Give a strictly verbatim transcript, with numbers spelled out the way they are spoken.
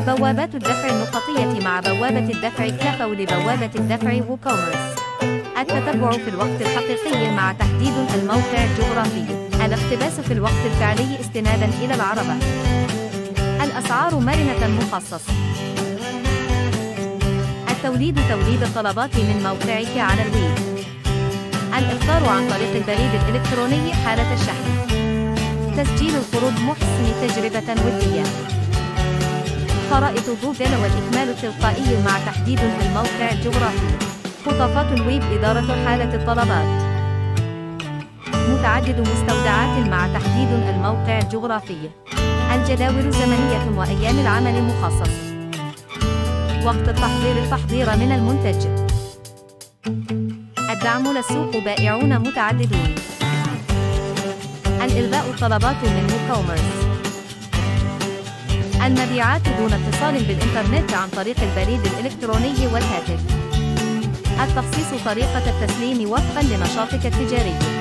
بوابات الدفع النقطية مع بوابة الدفع كافو لبوابة الدفع ووكوميرس. التتبع في الوقت الحقيقي مع تحديد الموقع الجغرافي. الاقتباس في الوقت الفعلي استناداً إلى العربة. الأسعار مرنة مخصص. التوليد توليد الطلبات من موقعك على الويب. الإفطار عن طريق البريد الإلكتروني حالة الشحن. تسجيل القروض محسن تجربة ودية. خرائط جوجل والإكمال التلقائي مع تحديد في الموقع الجغرافي. خطافات الويب إدارة حالة الطلبات. متعدد مستودعات مع تحديد الموقع الجغرافي. الجداول زمنية وأيام العمل مخصص. وقت التحضير التحضير من المنتج. الدعم للسوق بائعون متعددون. الإلغاء الطلبات من ووكوميرس. المبيعات دون اتصال بالإنترنت عن طريق البريد الإلكتروني والهاتف. التخصيص طريقة التسليم وفقاً لنشاطك التجاري.